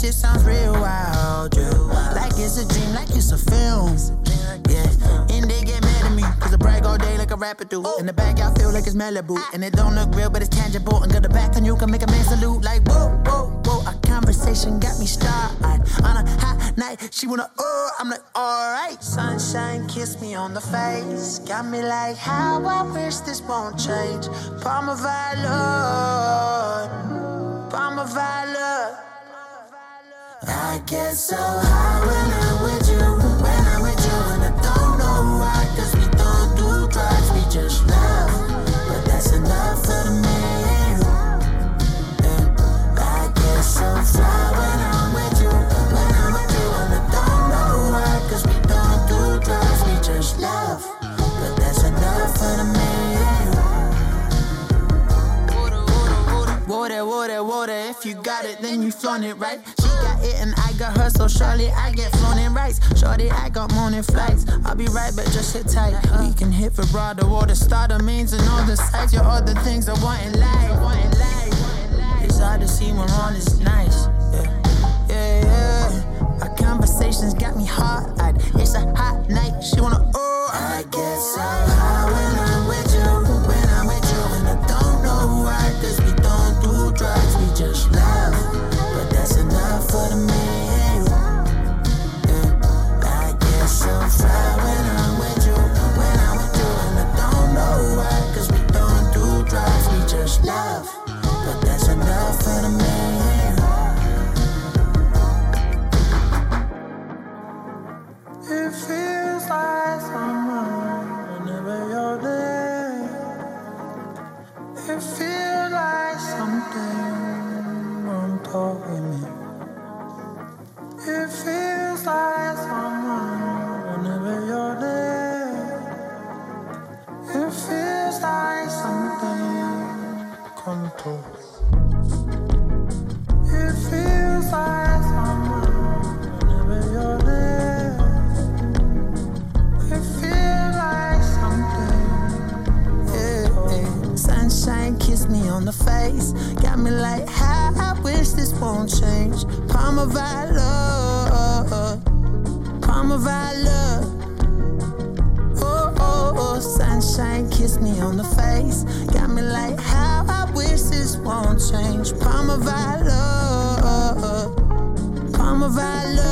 shit sounds real wild, yeah. Like it's a dream, like it's a film, yeah. And they get mad at me, cause I brag all day like a rapper do. In the back, I feel like it's Malibu. And it don't look real, but it's tangible. And got the back on you, can make a man salute. Like, whoa, whoa, whoa. Our conversation got me started. On a hot night, she wanna, I'm like, alright. Sunshine, kiss me on the face. Got me like, how I wish this won't change. Parma Violet, Parma Violet. I get so high when I'm with you, when I'm with you, and I don't know why, cause we don't do drugs, we just love, but that's enough for me. Yeah. I get so fly when I'm with you, when I'm with you, and I don't know why, cause we don't do drugs, we just love, but that's enough for me. Water, water, water, if you got it, then you flaunt it, right? She got it and I got her, so surely I get flown in rights. Shorty, I got morning flights. I'll be right, but just sit tight. We can hit vibrato or the starter means and all the sights. You're all the things I want in life. It's hard to see when wrong is nice. Yeah, yeah, yeah. Our conversations got me hot. It's a hot night. She wanna, I get so high when I'm with you, when I'm with you, and I don't know why, cause we don't do drugs, we just love, but that's enough for me. Yeah. I get so fly when I'm with you, when I'm with you, and I don't know why, cause we don't do drugs, we just love, but that's enough for me. It feels like summer whenever you're there. It feels like something won't talk with me. It feels like summer whenever you're there. It feels like something come talk. It feels like summer whenever you're there. It feels like something. Sunshine, kiss me on the face. Got me like, how I wish this won't change. Parma Violet, Parma Violet. Oh, oh, oh, sunshine, kiss me on the face. Got me like, how I wish this won't change. Parma Violet, Parma Violet.